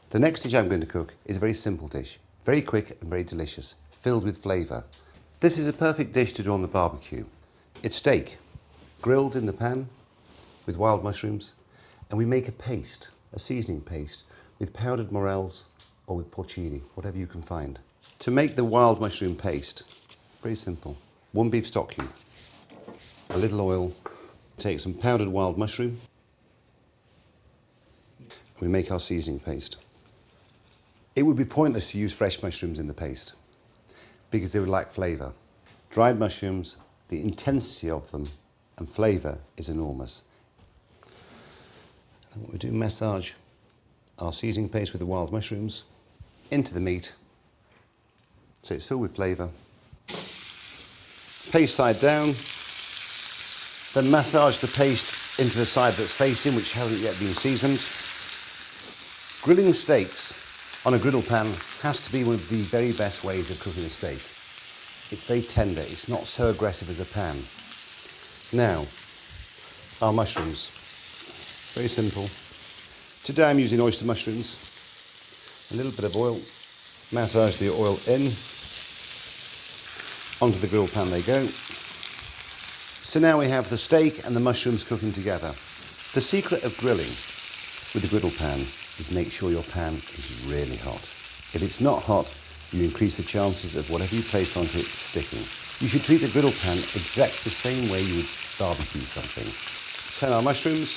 The next dish I'm going to cook is a very simple dish, very quick and very delicious, filled with flavour. This is a perfect dish to do on the barbecue. It's steak, grilled in the pan with wild mushrooms, and we make a paste, a seasoning paste, with powdered morels or with porcini, whatever you can find. To make the wild mushroom paste, very simple. 1 beef stock cube, a little oil, take some powdered wild mushroom, we make our seasoning paste. It would be pointless to use fresh mushrooms in the paste because they would lack flavour. Dried mushrooms, the intensity of them and flavour is enormous. And what we do, massage our seasoning paste with the wild mushrooms into the meat so it's filled with flavour. Paste side down, then massage the paste into the side that's facing, which hasn't yet been seasoned. Grilling steaks on a griddle pan has to be one of the very best ways of cooking a steak. It's very tender, it's not so aggressive as a pan. Now, our mushrooms, very simple. Today I'm using oyster mushrooms, a little bit of oil, massage the oil in, onto the grill pan they go. So now we have the steak and the mushrooms cooking together. The secret of grilling with the griddle pan is make sure your pan is really hot. If it's not hot, you increase the chances of whatever you place onto it sticking. You should treat a griddle pan exactly the same way you would barbecue something. Turn our mushrooms.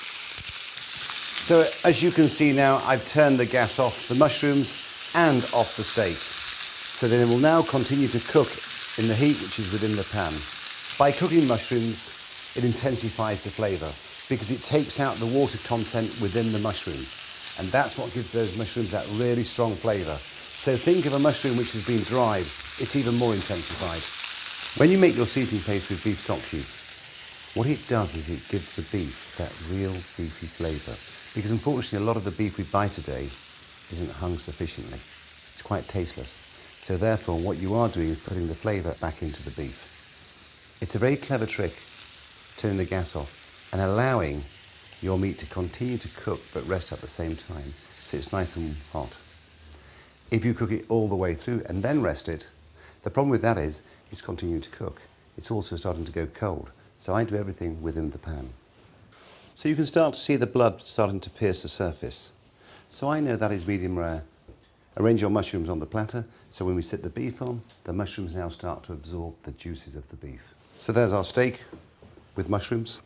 So as you can see now, I've turned the gas off the mushrooms and off the steak. So then it will now continue to cook in the heat which is within the pan. By cooking mushrooms, it intensifies the flavour because it takes out the water content within the mushroom. And that's what gives those mushrooms that really strong flavour. So think of a mushroom which has been dried, it's even more intensified. When you make your seasoning paste with beef stock cube, what it does is it gives the beef that real beefy flavour. Because unfortunately a lot of the beef we buy today isn't hung sufficiently. It's quite tasteless. So therefore what you are doing is putting the flavour back into the beef. It's a very clever trick, turning the gas off and allowing your meat to continue to cook but rest at the same time, so it's nice and hot. If you cook it all the way through and then rest it, the problem with that is it's continuing to cook. It's also starting to go cold, so I do everything within the pan. So you can start to see the blood starting to pierce the surface. So I know that is medium rare. Arrange your mushrooms on the platter, so when we sit the beef on, the mushrooms now start to absorb the juices of the beef. So there's our steak with mushrooms.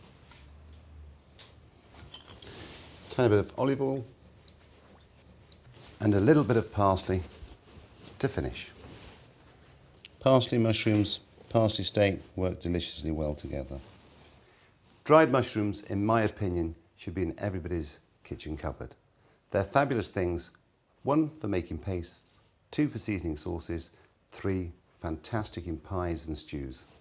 Tiny bit of olive oil and a little bit of parsley to finish. Parsley, mushrooms, parsley steak work deliciously well together. Dried mushrooms, in my opinion, should be in everybody's kitchen cupboard. They're fabulous things. 1 for making pastes, 2 for seasoning sauces, 3 fantastic in pies and stews.